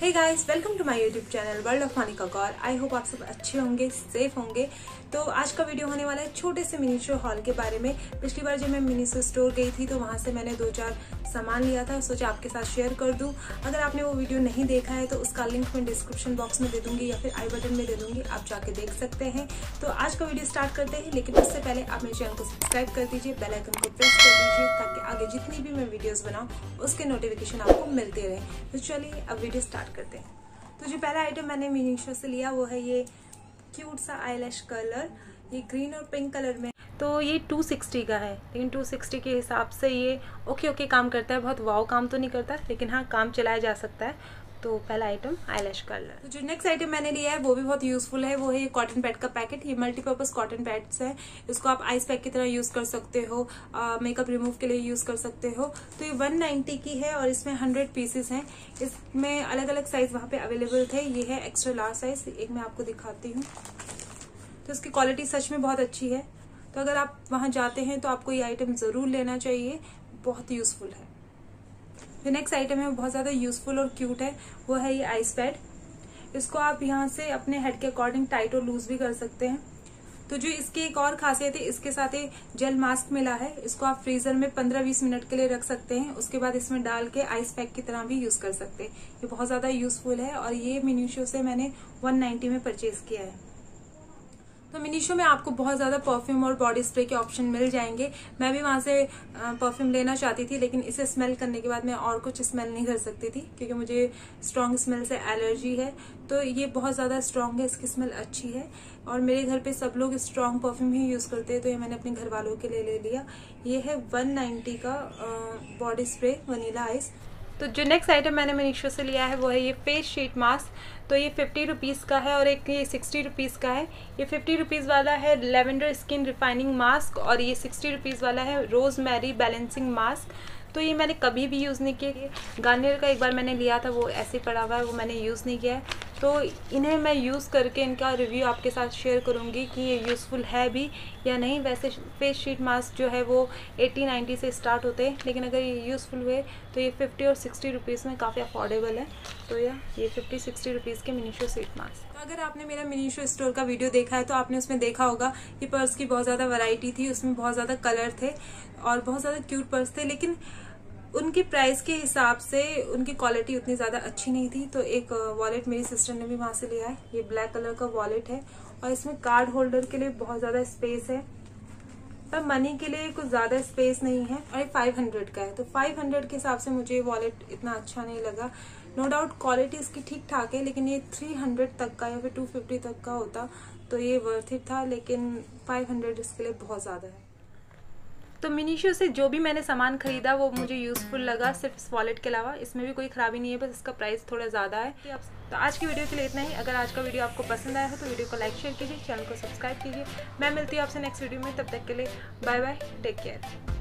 Hey guys, welcome to my YouTube channel world of Monika Gaur. I hope आप सब अच्छे होंगे, सेफ होंगे। तो आज का वीडियो होने वाला है छोटे से मिनीचर हॉल के बारे में। पिछली बार जब मैं मिनीचर स्टोर गई थी तो वहां से मैंने 2-4 सामान लिया था, सोचा आपके साथ शेयर कर दूं। अगर आपने वो वीडियो नहीं देखा है तो उसका लिंक मैं डिस्क्रिप्शन बॉक्स में दे दूंगी या फिर आई बटन में दे दूंगी, आप जाके देख सकते हैं। तो आज का वीडियो स्टार्ट करते हैं, लेकिन उससे पहले आप मेरे चैनल को सब्सक्राइब कर दीजिए, बेल आइकन को प्रेस कर दीजिए ताकि आगे जितनी भी मैं वीडियोस बनाऊं उसके नोटिफिकेशन आपको मिलते रहे। तो चलिए अब वीडियो स्टार्ट करते हैं। तो जो पहला आइटम मैंने मिनीचर से लिया वो है ये क्यूट सा आईलैश कलर, ये ग्रीन और पिंक कलर में। तो ये 260 का है, लेकिन 260 के हिसाब से ये ओके काम करता है। बहुत वाव काम तो नहीं करता, लेकिन हाँ काम चलाया जा सकता है। तो पहला आइटम आईलैश कलर। तो जो नेक्स्ट आइटम मैंने लिया है वो भी बहुत यूजफुल है, वो है ये कॉटन पैड का पैकेट। ये मल्टीपर्पज कॉटन पैड्स है, इसको आप आइस पैक की तरह यूज कर सकते हो, मेकअप रिमूव के लिए यूज कर सकते हो। तो ये 190 की है और इसमें 100 पीसेस हैं। इसमें अलग अलग साइज वहाँ पे अवेलेबल थे। ये है एक्स्ट्रा लार्ज साइज, एक मैं आपको दिखाती हूँ। तो इसकी क्वालिटी सच में बहुत अच्छी है, तो अगर आप वहां जाते हैं तो आपको ये आइटम जरूर लेना चाहिए, बहुत यूजफुल है। जो नेक्स्ट आइटम है वो बहुत ज्यादा यूजफुल और क्यूट है, वो है ये आइस पैड। इसको आप यहाँ से अपने हेड के अकॉर्डिंग टाइट और लूज भी कर सकते हैं। तो जो इसकी एक और खासियत है, इसके साथ एक जेल मास्क मिला है। इसको आप फ्रीजर में 15-20 मिनट के लिए रख सकते हैं, उसके बाद इसमें डाल के आइस पैक की तरह भी यूज कर सकते हैं। ये बहुत ज्यादा यूजफुल है और ये मिनीचर से मैंने 190 में परचेज किया है। तो मिनीचर में आपको बहुत ज्यादा परफ्यूम और बॉडी स्प्रे के ऑप्शन मिल जाएंगे। मैं भी वहां से परफ्यूम लेना चाहती थी, लेकिन इसे स्मेल करने के बाद मैं और कुछ स्मेल नहीं कर सकती थी, क्योंकि मुझे स्ट्रॉन्ग स्मेल से एलर्जी है। तो ये बहुत ज्यादा स्ट्रॉन्ग है, इसकी स्मेल अच्छी है और मेरे घर पे सब लोग स्ट्रॉन्ग परफ्यूम ही यूज करते हैं, तो ये मैंने अपने घर वालों के लिए ले लिया। ये है 190 का बॉडी स्प्रे वनीला आइस। तो जो नेक्स्ट आइटम मैंने मिनीचर से लिया है वो है ये फेस शीट मास्क। तो ये 50 रुपीज़ का है और एक ये 60 रुपीज़ का है। ये 50 रुपीज़ वाला है लेवेंडर स्किन रिफाइनिंग मास्क और ये 60 रुपीज़ वाला है रोज मैरी बैलेंसिंग मास्क। तो ये मैंने कभी भी यूज़ नहीं किया। गार्नियर का एक बार मैंने लिया था, वो ऐसे पड़ा हुआ है, वो मैंने यूज़ नहीं किया है। तो इन्हें मैं यूज़ करके इनका रिव्यू आपके साथ शेयर करूँगी कि ये यूज़फुल है भी या नहीं। वैसे फेस शीट मास्क जो है वो 80-90 से स्टार्ट होते हैं, लेकिन अगर ये यूज़फुल हुए तो ये 50 और 60 रुपीज़ में काफ़ी अफोर्डेबल है। तो ये 50-60 रुपीज़ के मिनीचर शीट मास्क। तो अगर आपने मेरा मिनीचर स्टोर का वीडियो देखा है तो आपने उसमें देखा होगा कि पर्स की बहुत ज़्यादा वैरायटी थी, उसमें बहुत ज़्यादा कलर थे और बहुत ज़्यादा क्यूट पर्स थे, लेकिन उनकी प्राइस के हिसाब से उनकी क्वालिटी उतनी ज्यादा अच्छी नहीं थी। तो एक वॉलेट मेरी सिस्टर ने भी वहां से लिया है, ये ब्लैक कलर का वॉलेट है और इसमें कार्ड होल्डर के लिए बहुत ज्यादा स्पेस है, पर मनी के लिए कुछ ज्यादा स्पेस नहीं है। और ये 500 का है, तो 500 के हिसाब से मुझे वॉलेट इतना अच्छा नहीं लगा। नो डाउट क्वालिटी इसकी ठीक ठाक है, लेकिन ये 300 तक का या फिर 250 तक का होता तो ये वर्थ इट था, लेकिन 500 इसके लिए बहुत ज्यादा है। तो मिनीचर से जो भी मैंने सामान खरीदा वो मुझे यूजफुल लगा, सिर्फ इस वॉलेट के अलावा। इसमें भी कोई खराबी नहीं है, बस इसका प्राइस थोड़ा ज़्यादा है। तो आज की वीडियो के लिए इतना ही। अगर आज का वीडियो आपको पसंद आया हो तो वीडियो को लाइक शेयर कीजिए, चैनल को सब्सक्राइब कीजिए। मैं मिलती हूँ आपसे नेक्स्ट वीडियो में, तब तक के लिए बाय बाय, टेक केयर।